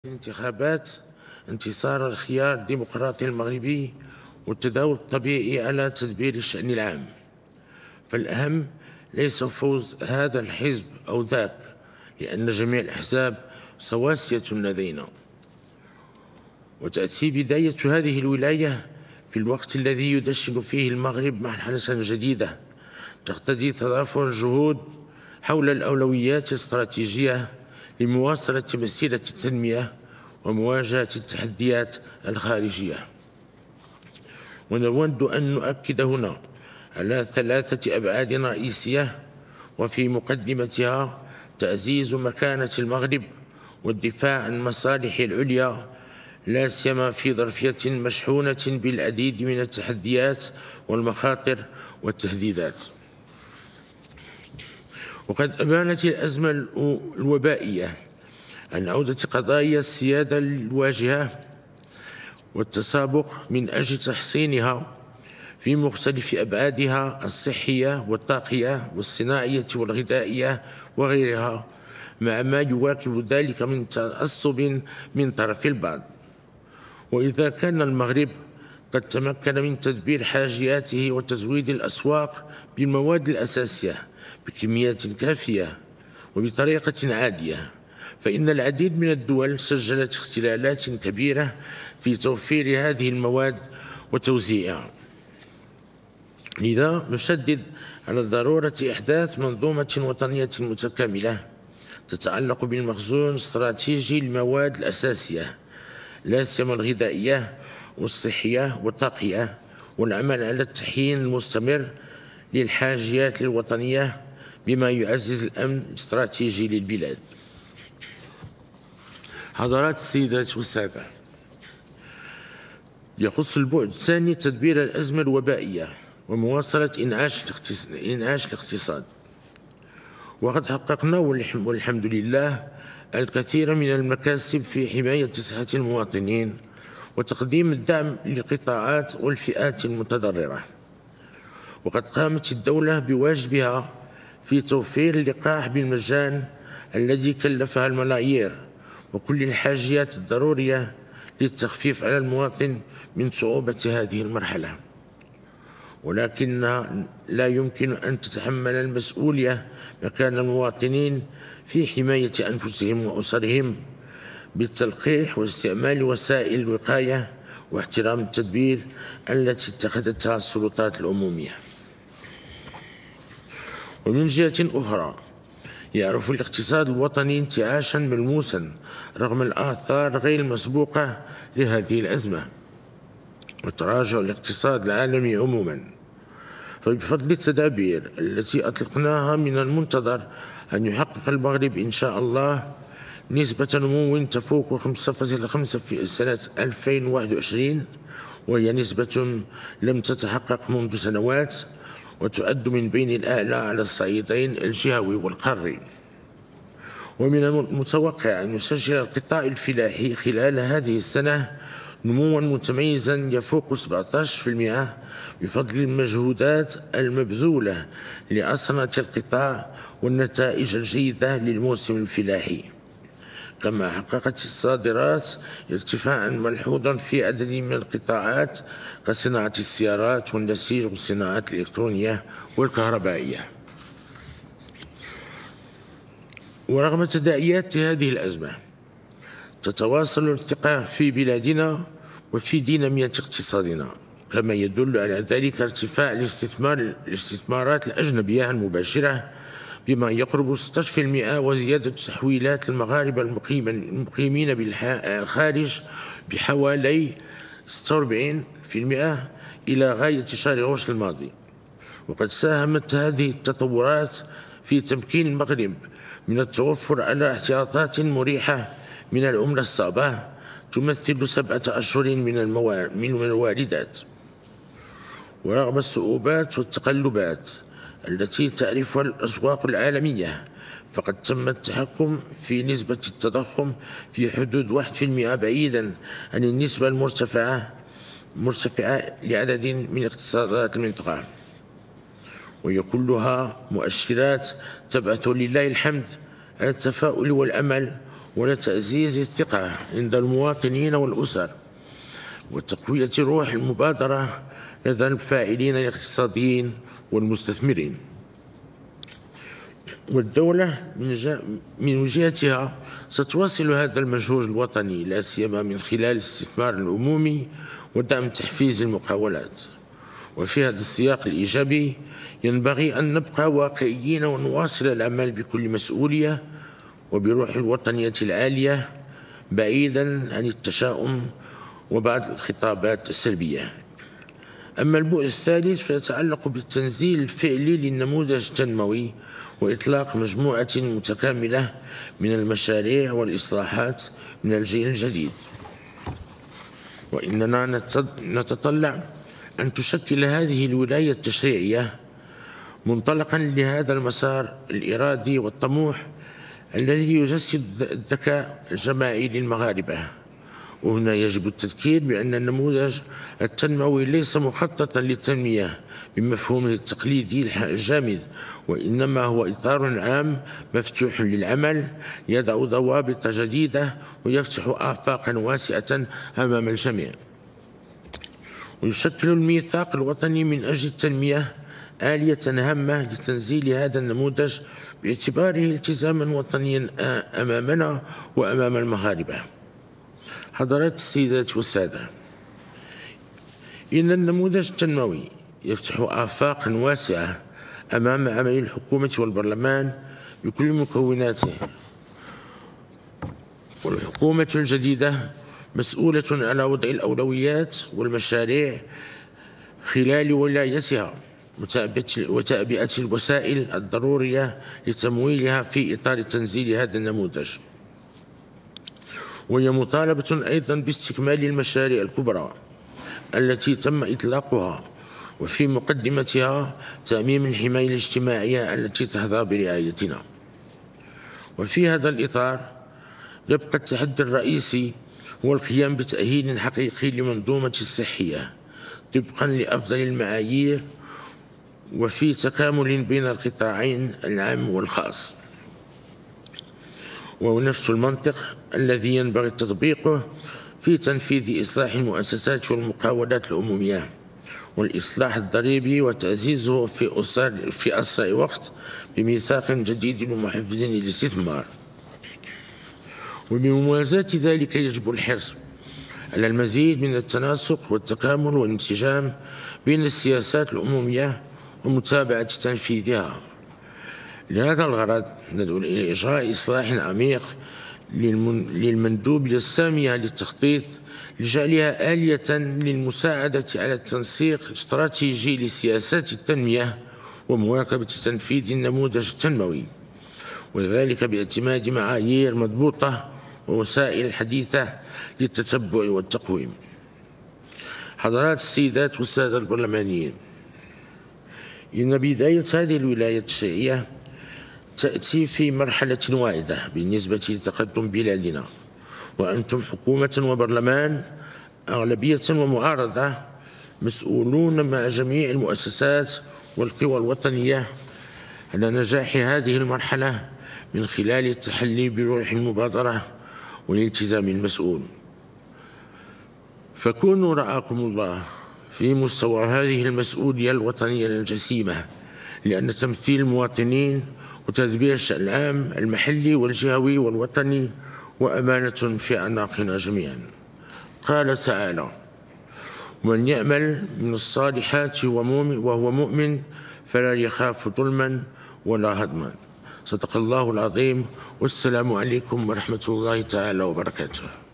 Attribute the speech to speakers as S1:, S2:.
S1: الانتخابات انتصار الخيار الديمقراطي المغربي والتداول الطبيعي على تدبير الشأن العام، فالأهم ليس فوز هذا الحزب أو ذاك، لأن جميع الأحزاب سواسية لدينا. وتأتي بداية هذه الولاية في الوقت الذي يدشن فيه المغرب مرحلة جديدة تقتضي تضافر الجهود حول الأولويات الاستراتيجية لمواصلة مسيرة التنمية ومواجهة التحديات الخارجية. ونود أن نؤكد هنا على 3 أبعاد رئيسية، وفي مقدمتها تعزيز مكانة المغرب والدفاع عن مصالحه العليا، لا سيما في ظرفية مشحونة بالعديد من التحديات والمخاطر والتهديدات. وقد أبانت الأزمة الوبائية عن عودة قضايا السيادة الواجهة والتسابق من أجل تحصينها في مختلف أبعادها الصحية والطاقية والصناعية والغذائية وغيرها، مع ما يواكب ذلك من تعصب من طرف البعض. وإذا كان المغرب قد تمكن من تدبير حاجياته وتزويد الأسواق بالمواد الأساسية بكميات كافية وبطريقة عادية، فإن العديد من الدول سجلت اختلالات كبيرة في توفير هذه المواد وتوزيعها. لذا نشدد على ضرورة إحداث منظومة وطنية متكاملة تتعلق بالمخزون الاستراتيجي للمواد الأساسية، لا سيما الغذائية والصحية والطاقية، والعمل على التحيين المستمر للحاجيات الوطنية بما يعزز الأمن الاستراتيجي للبلاد. حضرات السيدات والسادة، يخص البعد الثاني تدبير الأزمة الوبائية ومواصلة إنعاش الاقتصاد. وقد حققنا والحمد لله الكثير من المكاسب في حماية صحة المواطنين وتقديم الدعم للقطاعات والفئات المتضررة. وقد قامت الدولة بواجبها في توفير اللقاح بالمجان الذي كلفها الملايير وكل الحاجيات الضرورية للتخفيف على المواطن من صعوبة هذه المرحلة. ولكن لا يمكن أن تتحمل المسؤولية مكان المواطنين في حماية أنفسهم وأسرهم بالتلقيح واستعمال وسائل الوقاية واحترام التدبير التي اتخذتها السلطات العمومية. ومن جهة أخرى يعرف الاقتصاد الوطني انتعاشا ملموسا رغم الآثار غير المسبوقة لهذه الأزمة وتراجع الاقتصاد العالمي عموما. فبفضل التدابير التي أطلقناها من المنتظر أن يحقق المغرب إن شاء الله نسبة نمو تفوق 5.5 في سنة 2021، وهي نسبة لم تتحقق منذ سنوات وتعد من بين الأعلى على الصعيدين الجهوي والقاري. ومن المتوقع أن يسجل القطاع الفلاحي خلال هذه السنة نمواً متميزاً يفوق 17% بفضل المجهودات المبذولة لأصنة القطاع والنتائج الجيدة للموسم الفلاحي. كما حققت الصادرات ارتفاعاً ملحوظاً في عدد من القطاعات كصناعة السيارات والنسيج والصناعات الإلكترونية والكهربائية. ورغم تداعيات هذه الأزمة تتواصل الارتقاء في بلادنا وفي دينامية اقتصادنا، كما يدل على ذلك ارتفاع الاستثمارات الأجنبية المباشرة بما يقرب 16%، وزيادة تحويلات المغاربة المقيمين بالخارج بحوالي 46% إلى غاية شهر أغسطس الماضي. وقد ساهمت هذه التطورات في تمكين المغرب من التوفر على احتياطات مريحة من العملة الصعبة تمثل 7 أشهر من الواردات. ورغم الصعوبات والتقلبات التي تعرفها الأسواق العالمية، فقد تم التحكم في نسبة التضخم في حدود 1%، بعيدا عن النسبة المرتفعة لعدد من اقتصادات المنطقة. وهي كلها مؤشرات تبعث لله الحمد على التفاؤل والأمل ولتعزيز الثقة عند المواطنين والأسر، وتقوية روح المبادرة لدى الفاعلين الاقتصاديين والمستثمرين. والدولة من جهتها ستواصل هذا المجهود الوطني، لا سيما من خلال الاستثمار العمومي ودعم تحفيز المقاولات. وفي هذا السياق الإيجابي ينبغي أن نبقى واقعيين ونواصل العمل بكل مسؤولية وبروح الوطنية العالية، بعيدا عن التشاؤم وبعض الخطابات السلبية. أما البعد الثالث فيتعلق بالتنزيل الفعلي للنموذج التنموي وإطلاق مجموعة متكاملة من المشاريع والإصلاحات من الجيل الجديد. وإننا نتطلع أن تشكل هذه الولاية التشريعية منطلقا لهذا المسار الإرادي والطموح الذي يجسد الذكاء الجماعي للمغاربة. وهنا يجب التذكير بأن النموذج التنموي ليس مخططا للتنمية بمفهومه التقليدي الجامد، وإنما هو إطار عام مفتوح للعمل يضع ضوابط جديدة ويفتح آفاقا واسعة أمام الجميع. ويشكل الميثاق الوطني من أجل التنمية آلية هامة لتنزيل هذا النموذج باعتباره التزاما وطنيا أمامنا وأمام المغاربة. حضرات السيدات والسادة، إن النموذج التنموي يفتح آفاقا واسعة أمام عمل الحكومة والبرلمان بكل مكوناته، والحكومة الجديدة مسؤولة على وضع الأولويات والمشاريع خلال ولايتها وتعبئة الوسائل الضرورية لتمويلها في إطار تنزيل هذا النموذج. وهي مطالبة أيضا باستكمال المشاريع الكبرى التي تم إطلاقها، وفي مقدمتها تعميم الحماية الاجتماعية التي تحظى برعايتنا. وفي هذا الإطار يبقى التحدي الرئيسي هو القيام بتأهيل حقيقي لمنظومة الصحية طبقا لأفضل المعايير وفي تكامل بين القطاعين العام والخاص. وهو نفس المنطق الذي ينبغي تطبيقه في تنفيذ إصلاح المؤسسات والمقاولات العمومية والإصلاح الضريبي وتعزيزه في أسرع وقت بميثاق جديد ومحفز للاستثمار. وبموازاة ذلك يجب الحرص على المزيد من التناسق والتكامل والانسجام بين السياسات العمومية ومتابعة تنفيذها. لهذا الغرض ندعو إلى إجراء إصلاح عميق للمندوبية السامية للتخطيط لجعلها آلية للمساعدة على التنسيق الاستراتيجي لسياسات التنمية ومواكبة تنفيذ النموذج التنموي، وذلك باعتماد معايير مضبوطة ووسائل حديثة للتتبع والتقويم. حضرات السيدات والسادة البرلمانيين، إن بداية هذه الولاية التشريعية تأتي في مرحلة واعدة بالنسبة لتقدم بلادنا، وأنتم حكومة وبرلمان أغلبية ومعارضة مسؤولون مع جميع المؤسسات والقوى الوطنية على نجاح هذه المرحلة من خلال التحلي بروح المبادرة والالتزام المسؤول. فكونوا رعاكم الله في مستوى هذه المسؤولية الوطنية الجسيمة، لأن تمثيل المواطنين وتدبير الشأن العام المحلي والجهوي والوطني وأمانة في أعناقنا جميعا. قال تعالى: ومن يعمل من الصالحات وهو مؤمن فلا يخاف ظلما ولا هضما. صدق الله العظيم، والسلام عليكم ورحمة الله تعالى وبركاته.